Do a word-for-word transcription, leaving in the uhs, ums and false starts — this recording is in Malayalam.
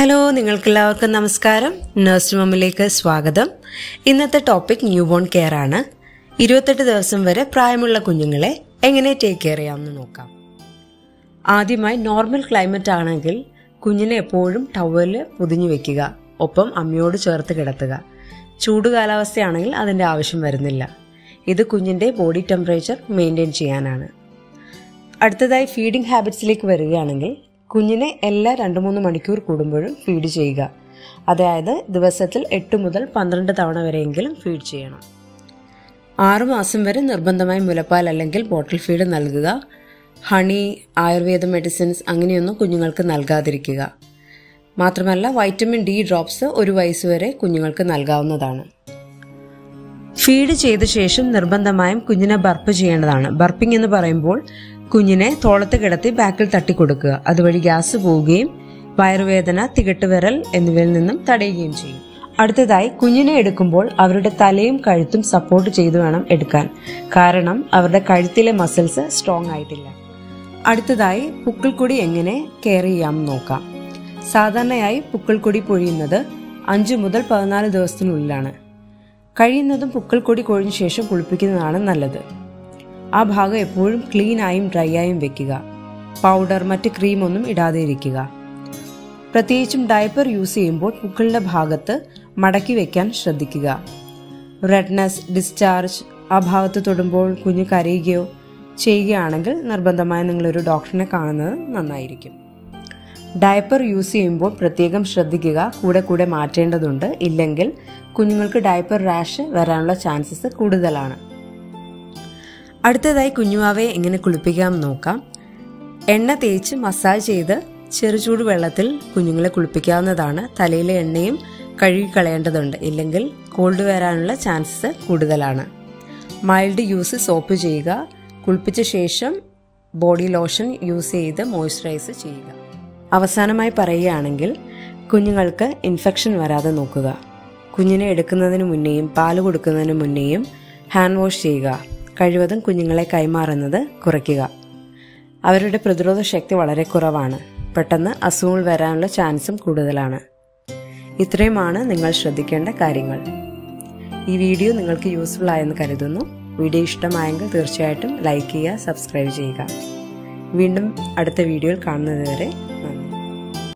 ഹലോ, നിങ്ങൾക്കെല്ലാവർക്കും നമസ്കാരം. നഴ്സ് മമ്മിലേക്ക് സ്വാഗതം. ഇന്നത്തെ ടോപ്പിക് ന്യൂ ബോൺ കെയർ ആണ്. ഇരുപത്തെട്ട് ദിവസം വരെ പ്രായമുള്ള കുഞ്ഞുങ്ങളെ എങ്ങനെ ടേക്ക് കെയർ ചെയ്യാമെന്ന് നോക്കാം. ആദ്യമായി നോർമൽ ക്ലൈമറ്റ് ആണെങ്കിൽ കുഞ്ഞിനെ എപ്പോഴും ടവലിൽ പൊതിഞ്ഞു വെക്കുക, ഒപ്പം അമ്മയോട് ചേർത്ത് കിടത്തുക. ചൂട് കാലാവസ്ഥയാണെങ്കിൽ അതിൻ്റെ ആവശ്യം വരുന്നില്ല. ഇത് കുഞ്ഞിൻ്റെ ബോഡി ടെമ്പറേച്ചർ മെയിൻറ്റെയിൻ ചെയ്യാനാണ്. അടുത്തതായി ഫീഡിംഗ് ഹാബിറ്റ്സിലേക്ക് വരികയാണെങ്കിൽ കുഞ്ഞിനെ എല്ലാ രണ്ട് മൂന്ന് മണിക്കൂർ കൂടുമ്പോഴും ഫീഡ് ചെയ്യുക. അതായത് ദിവസത്തിൽ എട്ട് മുതൽ പന്ത്രണ്ട് തവണ വരെയെങ്കിലും ഫീഡ് ചെയ്യണം. ആറുമാസം വരെ നിർബന്ധമായി മുലപ്പാൽ അല്ലെങ്കിൽ ബോട്ടിൽ ഫീഡ് നൽകുക. ഹണി, ആയുർവേദ മെഡിസിൻസ് അങ്ങനെയൊന്നും കുഞ്ഞുങ്ങൾക്ക് നൽകാതിരിക്കുക. മാത്രമല്ല വൈറ്റമിൻ ഡി ഡ്രോപ്സ് ഒരു വയസ്സ് വരെ കുഞ്ഞുങ്ങൾക്ക് നൽകാവുന്നതാണ്. ഫീഡ് ചെയ്ത ശേഷം നിർബന്ധമായും കുഞ്ഞിനെ ബർപ്പ് ചെയ്യേണ്ടതാണ്. ബർപ്പിംഗ് എന്ന് പറയുമ്പോൾ കുഞ്ഞിനെ തോളത്ത് കിടത്തി ബാക്കിൽ തട്ടിക്കൊടുക്കുക. അതുവഴി ഗ്യാസ് പോവുകയും വയറുവേദന, തികട്ടുവിരൽ എന്നിവയിൽ നിന്നും തടയുകയും ചെയ്യും. അടുത്തതായി കുഞ്ഞിനെ എടുക്കുമ്പോൾ അവരുടെ തലയും കഴുത്തും സപ്പോർട്ട് ചെയ്തു വേണം എടുക്കാൻ. കാരണം അവരുടെ കഴുത്തിലെ മസിൽസ് സ്ട്രോങ് ആയിട്ടില്ല. അടുത്തതായി പുക്കിൾക്കൊടി എങ്ങനെ കെയർ ചെയ്യാമെന്ന് നോക്കാം. സാധാരണയായി പുക്കിൾക്കൊടി പൊഴിയുന്നത് അഞ്ചു മുതൽ പതിനാല് ദിവസത്തിനുള്ളിലാണ്. കഴിയുന്നതും പുക്കിൾക്കൊടി കൊഴിഞ്ഞ ശേഷം കുളിപ്പിക്കുന്നതാണ് നല്ലത്. ആ ഭാഗം എപ്പോഴും ക്ലീൻ ആയും ഡ്രൈ ആയും വെക്കുക. പൗഡർ, മറ്റ് ക്രീമൊന്നും ഇടാതെ ഇരിക്കുക. പ്രത്യേകിച്ചും ഡയപ്പർ യൂസ് ചെയ്യുമ്പോൾ പുക്കിളിന്റെ ഭാഗത്ത് മടക്കി വെക്കാൻ ശ്രദ്ധിക്കുക. റെഡ്നെസ്, ഡിസ്ചാർജ് ആ ഭാഗത്ത് തൊടുമ്പോൾ കുഞ്ഞ് കരയുകയോ ചെയ്യുകയാണെങ്കിൽ നിർബന്ധമായി നിങ്ങളൊരു ഡോക്ടറിനെ കാണുന്നത് നന്നായിരിക്കും. ഡയപ്പർ യൂസ് ചെയ്യുമ്പോൾ പ്രത്യേകം ശ്രദ്ധിക്കുക. കൂടെ കൂടെ മാറ്റേണ്ടതുണ്ട്. ഇല്ലെങ്കിൽ കുഞ്ഞുങ്ങൾക്ക് ഡയപ്പർ റാഷ് വരാനുള്ള ചാൻസസ് കൂടുതലാണ്. അടുത്തതായി കുഞ്ഞുവാവയെ എങ്ങനെ കുളിപ്പിക്കാം നോക്കാം. എണ്ണ തേച്ച് മസാജ് ചെയ്ത് ചെറുചൂട് വെള്ളത്തിൽ കുഞ്ഞുങ്ങളെ കുളിപ്പിക്കാവുന്നതാണ്. തലയിലെ എണ്ണയും കഴുകിക്കളയേണ്ടതുണ്ട്. ഇല്ലെങ്കിൽ കോൾഡ് വരാനുള്ള ചാൻസസ് കൂടുതലാണ്. മൈൽഡ് യൂസ് സോപ്പ് ചെയ്യുക. കുളിപ്പിച്ച ശേഷം ബോഡി ലോഷൻ യൂസ് ചെയ്ത് മോയ്സ്ചറൈസ് ചെയ്യുക. അവസാനമായി പറയുകയാണെങ്കിൽ കുഞ്ഞുങ്ങൾക്ക് ഇൻഫെക്ഷൻ വരാതെ നോക്കുക. കുഞ്ഞിനെ എടുക്കുന്നതിന് മുന്നേയും പാല് കൊടുക്കുന്നതിന് മുന്നേയും ഹാൻഡ് വാഷ് ചെയ്യുക. കഴിവതും കുഞ്ഞുങ്ങളെ കൈമാറുന്നത് കുറയ്ക്കുക. അവരുടെ പ്രതിരോധ ശക്തി വളരെ കുറവാണ്. പെട്ടെന്ന് അസുഖങ്ങൾ വരാനുള്ള ചാൻസും കൂടുതലാണ്. ഇത്രയുമാണ് നിങ്ങൾ ശ്രദ്ധിക്കേണ്ട കാര്യങ്ങൾ. ഈ വീഡിയോ നിങ്ങൾക്ക് യൂസ്ഫുൾ ആയെന്ന് കരുതുന്നു. വീഡിയോ ഇഷ്ടമായെങ്കിൽ തീർച്ചയായിട്ടും ലൈക്ക് ചെയ്യുക, സബ്സ്ക്രൈബ് ചെയ്യുക. വീണ്ടും അടുത്ത വീഡിയോയിൽ കാണുന്നത് വരെ